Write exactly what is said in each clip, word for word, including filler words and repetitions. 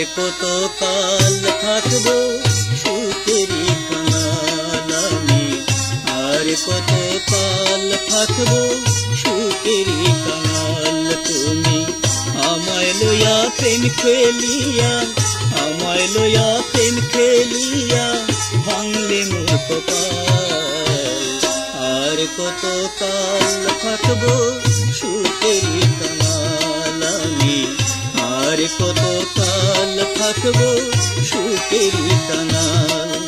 কত কাল থাকবো সুখেরই কাঙাল আমি, আর কত কাল থাকবো সুখেরই কাঙাল। তুমি আমায় লইয়া প্রেম খেলিয়া, আমায় লইয়া প্রেম খেলিয়া ভাঙলে মোর কপাল, আর কত কাল থাকবো সুখেরই কাঙাল আমি, আর কত কাল থাকবো সুখেরই কাঙাল।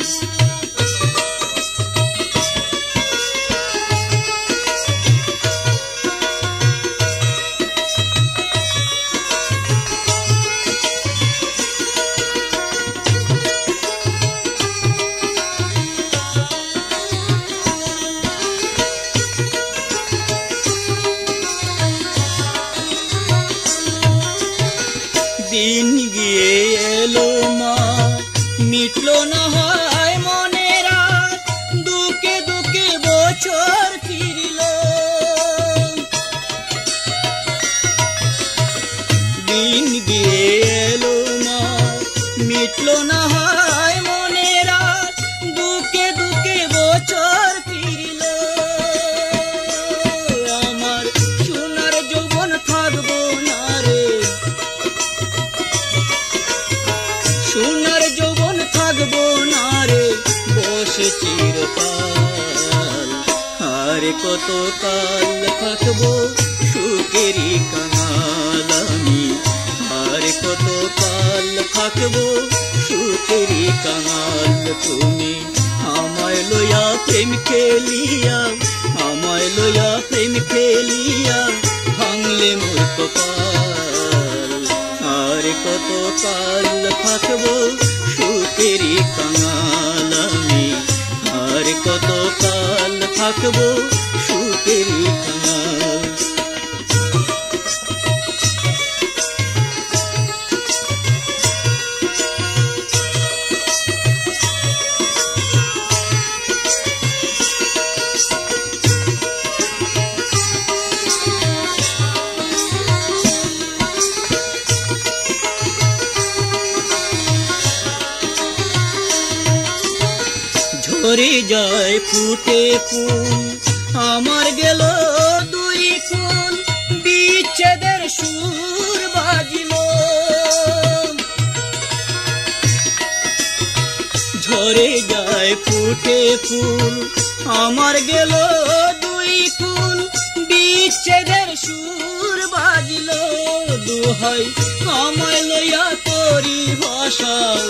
দিন গিয়ে এলো মা মিটলো না হয় মনের আজ, দুকে দুকে বছর ফিরল। দিন গিয়ে এলো মা মিটলো না হয় মনের আজ, দুকে দুকে বছর ফিরল। আমার সোনার যৌবন থাকবো না রে, সোনার যৌবন থাকবো না রে বসে চিরকাল, আর কত কাল থাকবো সুখেরই কাঙাল আমি, আর কত কাল থাকবো সুখেরই কাঙাল। তুমি আমায় লইয়া প্রেম খেলিয়া, আমায় লইয়া প্রেম খেলিয়া ভাঙলে মোর কপাল, আর কত কাল থাকবো সুখেরই কাঙাল আমি, আর কত কাল থাকবো সুখেরই কাঙাল। ঝরে যায় ফুটে ফুল আমার গেল দুই ফুল, বিচ্ছেদের সুর বাজিল। ঝরে যায় ফুটে ফুল আমার গেল দুই ফুল, বিচ্ছেদের সুর বাজিল। দুহাই আমায় লইয়া করি ভাষাও,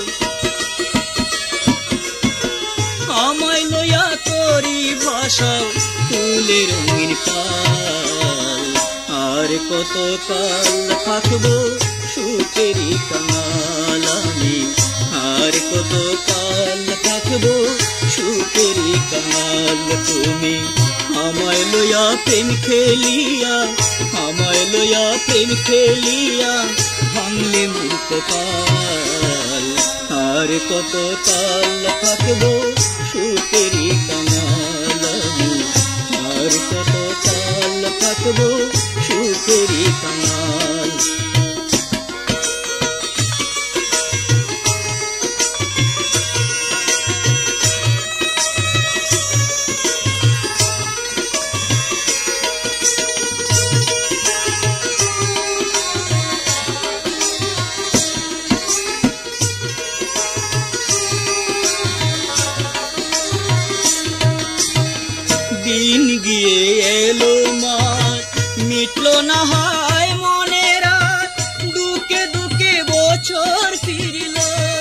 আমায় লইয়া করি ভাষাও ফুলের রঙিন পাল, আর কত কাল থাকবো সুখেরই কাঙাল আমি, আর কত কাল থাকবো সুখেরই কাঙাল। তুমি আমায় লইয়া প্রেম খেলিয়া, আমায় লইয়া প্রেম খেলিয়া ভাঙলে মোর কপাল, আর কত কাল থাকবো সুখেরই কাঙাল আমি, আর কত কাল থাকবো সুখেরই কাঙাল। দিন গিয়ে এলো মা মিটলো না হয় মনের আজ, দুকে দুকে বছর ফিরল।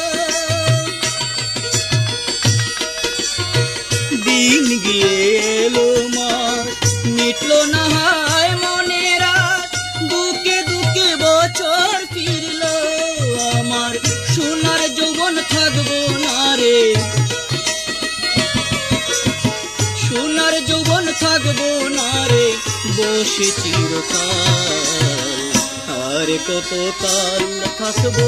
দিন গিয়ে এলো মা মিটলো না হয় মনের আজ, দুকে দুকে বছর ফিরল। আমার সোনার যৌবন থাকবো না রে, সোনার যৌবন থাকবো না রে বসে চিরকাল, আর কত কাল থাকবো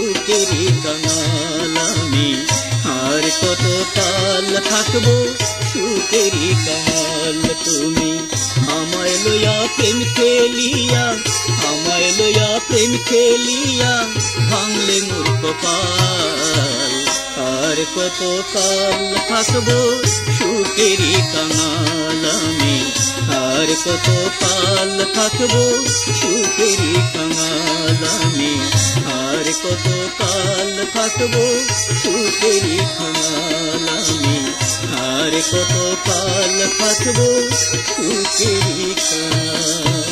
সুখেরই কাঙাল আমি, আর কত কাল থাকবো সুখেরই কাল। তুমি আমায় লইয়া প্রেম খেলিয়া, আমায় লইয়া প্রেম খেলিয়া ভাঙলে মোর কপাল। আর কত কাল থাকবো সুখেরই কাঙাল আমি, আর কত কাল থাকবো সুখেরই কাঙাল আমি, আর কত কাল থাকবো সুখেরই কাঙাল আমি, আর কত কাল থাকবো সুখেরই কাঙাল।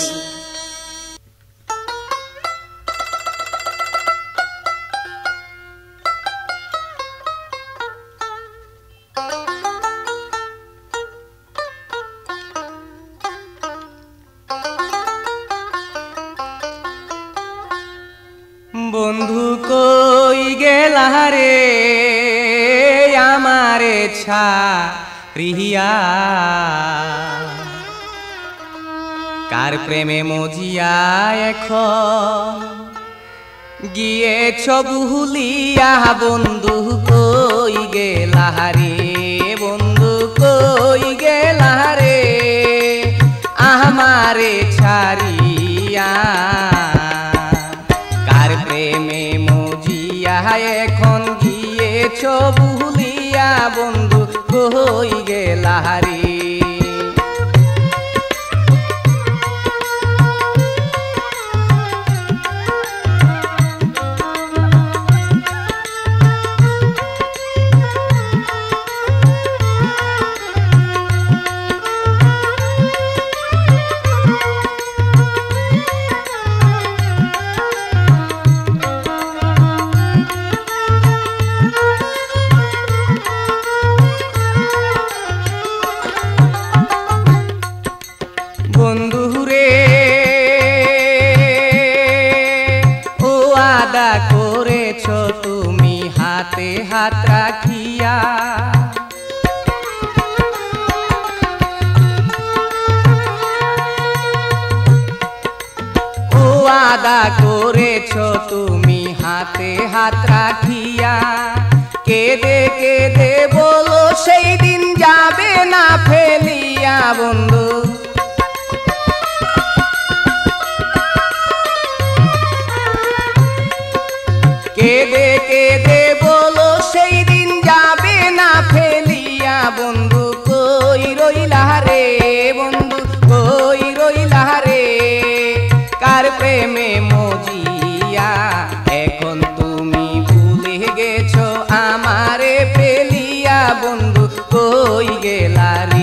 বন্ধু কই গেলা রে আমারে ছাড়িয়া, কার প্রেমে মজিয়া এখন গিয়েছ ভুলিয়া। বন্ধু কই গেলা রে, বন্ধু কই গেলা রে আমারে ছাড়িয়া, প্রেমে মজিয়া এখন গিয়েছ ভুলিয়া। বন্ধু কই গেলা রে। বন্ধুরে ও আদা করেছ তুমি হাতে হাত রাখিয়া, ও আদা করেছ তুমি হাতে হাত রাখিয়া। কেঁদে কেঁদে বলো সেই দিন যাবে না ফেলিয়া। বন্ধু কেঁদে কেঁদে বলো সেই দিন যাবে না ফেলিয়া। বন্ধু কই রইলা রে, বন্ধু কই রইলা রে কার প্রেমে মজিয়া এখন তুমি ভুলে গেছো আমারে ফেলিয়া। বন্ধু কই গেলা রে।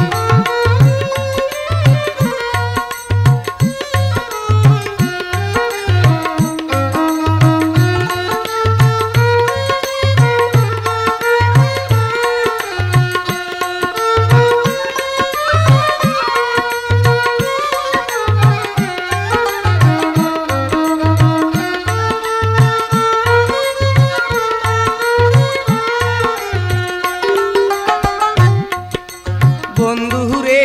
বন্ধুরে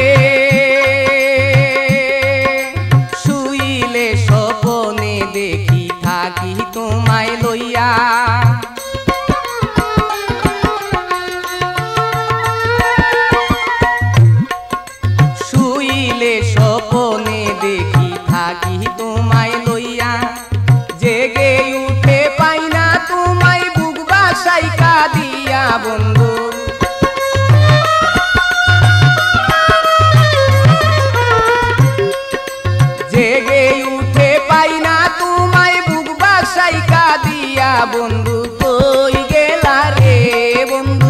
শুইলে স্বপনে দেখি থাকি তোমায় লইয়া, শুইলে স্বপনে দেখি থাকি তোমায় লইয়া। জেগে উঠে পাই না তোমায় বুক বাসাই কাঁদিয়া। বন্ধু জেগে উঠে পাই না তোমায় বুক বাসাই কাঁদিয়া। বন্ধু কই গেলা রে, বন্ধু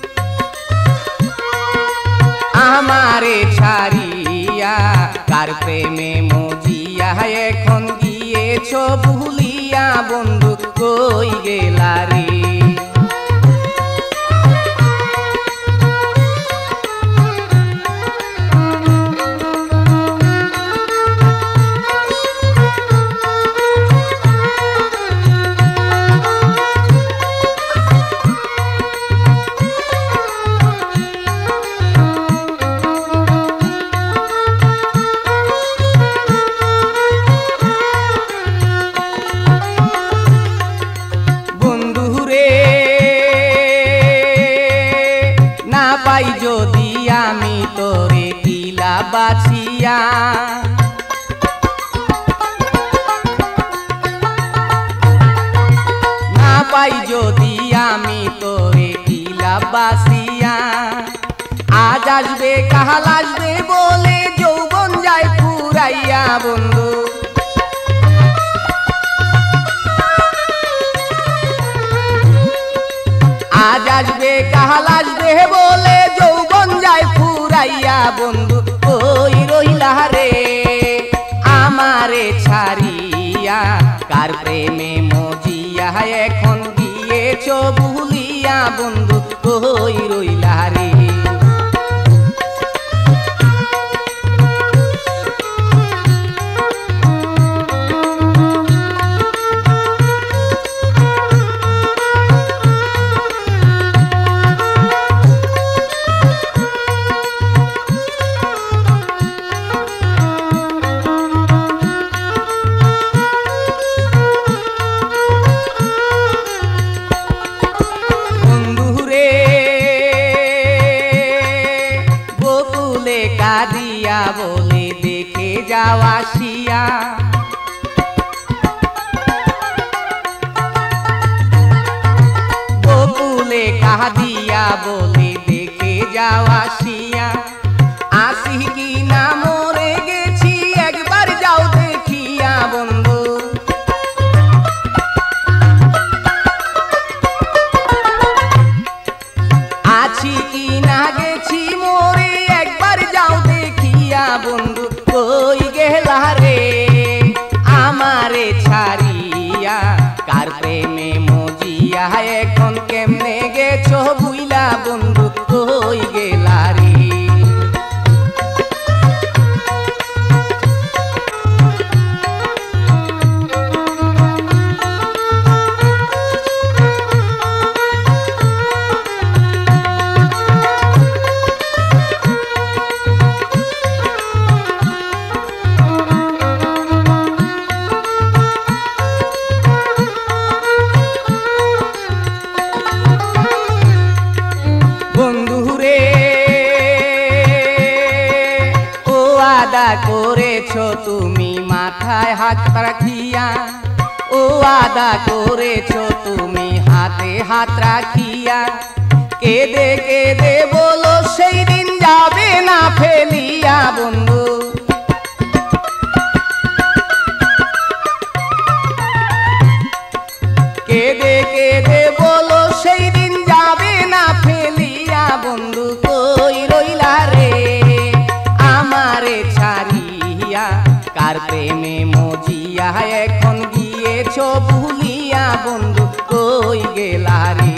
আমারে ছাড়িয়া কার প্রেমে মজিয়া এখন গিয়েছ ভুলিয়া। বন্ধু কই গেলা রে। বন্ধু পাই যদি আমি তোরে কিলা বাছিয়া, না পাই যদি আমি তোরে কিলা বাছিয়া, আজ আসবে কাল আসবে বলে যৌবন যায় ফুরাইয়া বন্ধু, আজ আসবে কাল আসবে বলে যৌবন যায় ফুরাইয়া বন্ধু, কই রইলা রে আমারে ছাড়িয়া, কার প্রেমে মজিয়া এখন গিয়েছ ভুলিয়া বন্ধু, কই রইলা রে। কাঁদিয়া বলে দেখে যাওয়া শিয়া, বকুলে কাঁদিয়া বলে দেখে যাওয়া শিয়া, আসি কি না মরে গেছি একবার যাও দেখিয়া বন্ধু, আছি কি না গেছি মরে একবার যাও দেখিয়া বন্ধু, কই গেলা রে আমারে ছাড়িয়া, কার প্রেমে মজিয়া এখন কেমনে গেছো বুইলা বন্ধু, কই গেলা রে। করেছো তুমি মাথায় হাত রাখিয়া, ও আদা করেছো তুমি হাতে হাত রাখিয়া, কেঁদে কেঁদে বলো সেই দিন যাবে না ফেলিয়া বন্ধু, কেঁদে কেঁদে বলো সেই দিন যাবে না ফেলিয়া বন্ধু, কই রইলা রে আমারে ছাড়িয়া, কার প্রেমে মজিয়া এখন গিয়েছ ভুলিয়া বন্ধু, কই গেলা রে,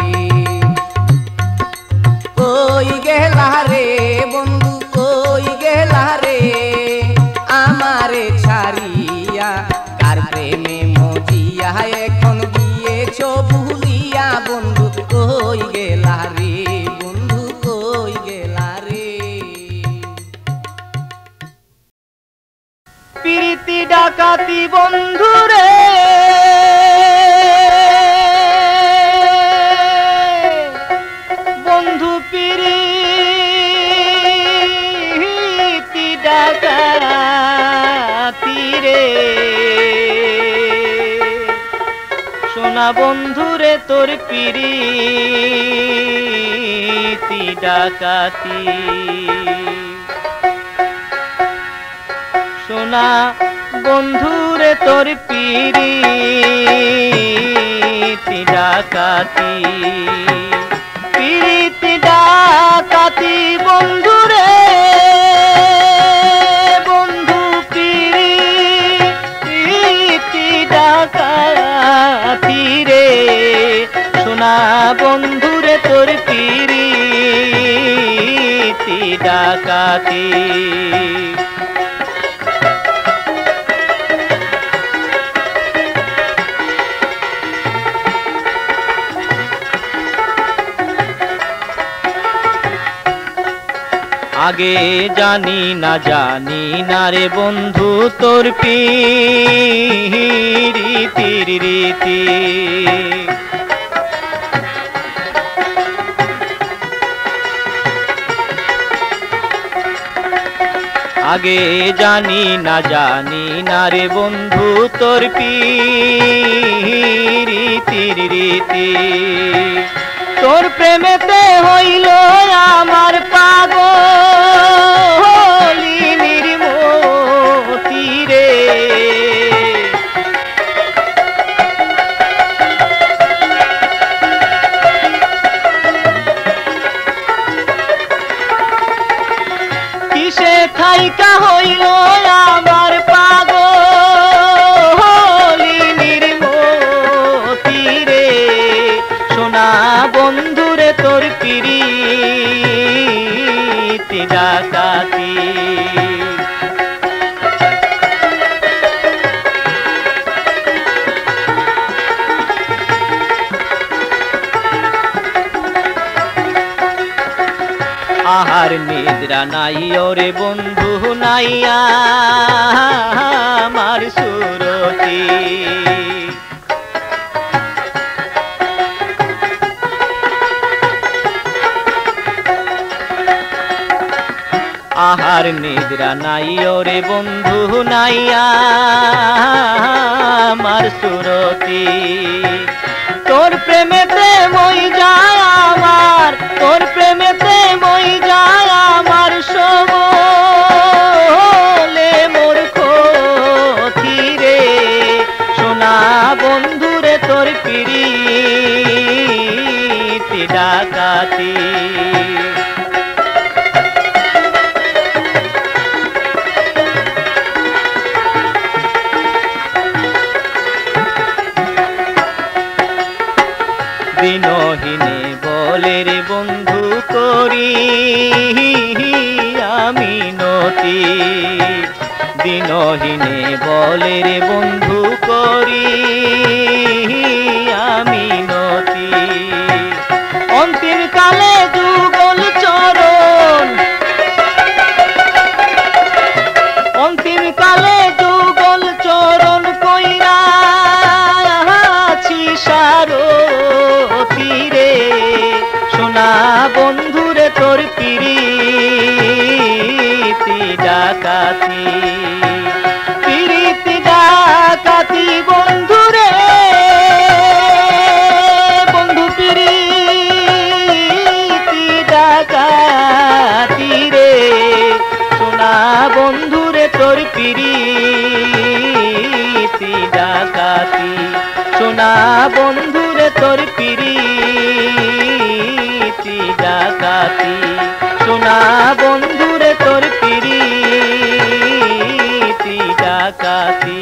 কই গেলা রে বন্ধু, কই গেলা রে আমারে ছাড়িয়া, কার প্রেমে মজিয়া এখন গিয়েছ ভুলিয়া বন্ধু, কই গেলা রে বন্ধু, কই গেলা রে। প্রীতি ডাকাতি বন্ধুরে বন্ধু, প্রীতি ডাকাতি রে, সোনা বন্ধুরে তোর প্রীতি ডাকাতি, সোনা বন্ধুরে তোর প্রীতি ডাকাতি, প্রীতি ডাকাতি বন্ধুরে বন্ধু, প্রীতি ডাকাতি রে, সোনা বন্ধুরে তোর প্রীতি ডাকাতি। আগে জানি না জানি না রে বন্ধু তোর প্রীতির রীতি, আগে জানি না জানি না রে বন্ধু তোর প্রীতির রীতি তোর প্রেমেতে হইল আমার পাগলি নির্মতি রে কিসে থাইকা হইল আমার পাগলি নির্মতি রে সোনা বন্ধুরে তোর প্রীতি ডাকাতি আহার নিদ্রা নাই ওরে বন্ধু নাইয়া আমার সুরতি আহার নিদ্রা নাই ওরে বন্ধু নাইয়া আমার সুরতি তোর প্রেমেতে মই যায় আমার তোর প্রেমেতে মই যায় আমার সকলে মোর ক্ষতি রে সোনা বন্ধুরে তোর প্রীতি ডাকাতি দিনহীনে বলে রে বন্ধু করি আমি নতি দিনহীনে বলে রে বন্ধু করি আমি নতি অন্তিম কালে যুগল চরণ অন্তিম কালে যুগল চরণ কইরা সারো তীরে সোনা বন্ধুরে তোর প্রীতি ডাকাতি প্রীতি ডাকাতি বন্ধুরে বন্ধু প্রীতি ডাকাতি রে সোনা বন্ধুরে তোর প্রীতি ডাকাতি সোনা বন্ধুরে তোর প্রীতি ডাকাতি সোনা বন্ধুরে তোর প্রীতি ডাকাতি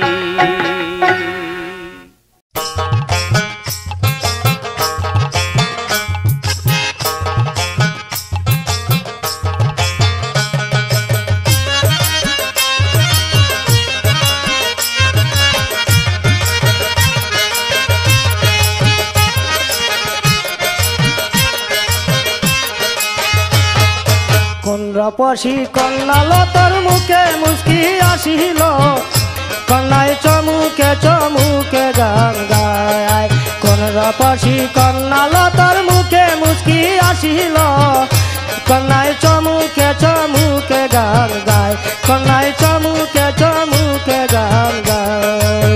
রপসী কন্যালতার মুখে মুস্কি আসিল কন্যায় চমুকে চমুকে গান গায় কোন রপসী কন্যালতার মুখে মুস্কি আসিল কন্যায় চমুকে চমুকে গান গায় কন্যায় চমুকে চমুকে গান গায়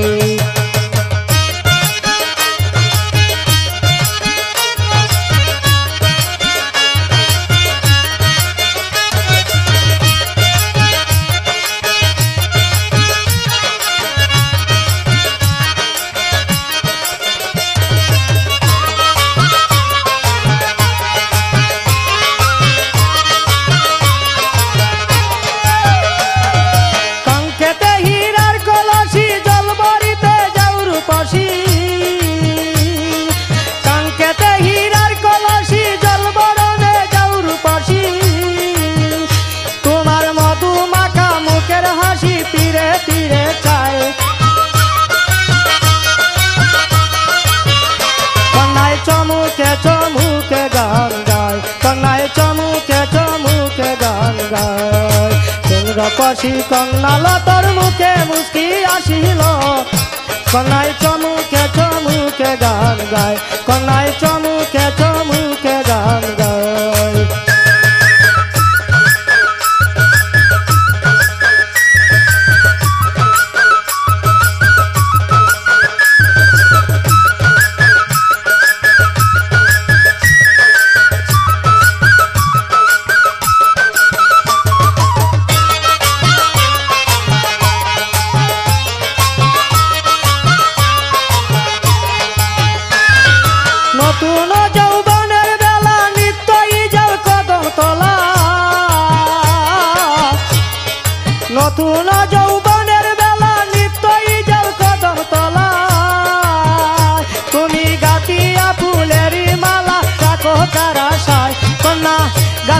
রপসী কন্যালতার মুখে মুস্কি আসিল কন্যায় চমুকে চমুকে গান গায় কন্যায় চমুকে চমুকে গান গায়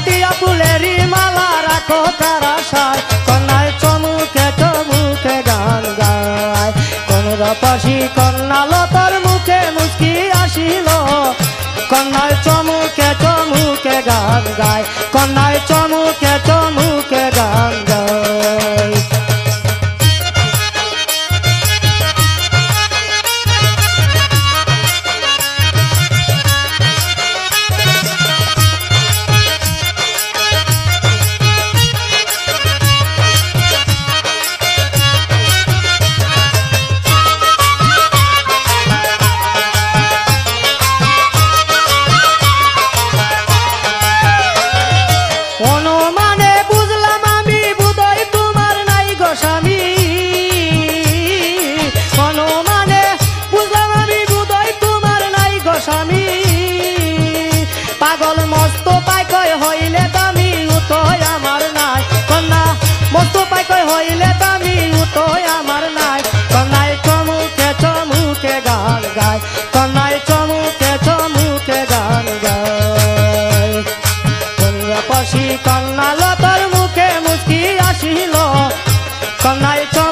টিয়া ফুলেরই মালা রাখো তার আশায় কন্যায় চমুকে চমুকে গান গায় কোন রূপসী কন্যা লতার মুখে মুস্কি আসিল কন্যায় চমুকে চমুকে গান গায় কন্যায় চমুকে চমুকে গান গায় অনুমানে বুঝলাম আমি বুধই তোমার নাই গো স্বামী অনুমানে বুঝলাম আমি বুধই তোমার নাই গো স্বামী পাগল মস্ত পাইকয় হইলে দামি উতই আমার নাই কন্যা মস্ত পাইকয় হইলে দামি উতই আমার নাই কন্যায় চমুকে চমুকে গান গায় কন্যায় চমুকে চমুকে গান গায় রূপসী কন্যা লতার মুখে মুস্কি আসিল কন্যায়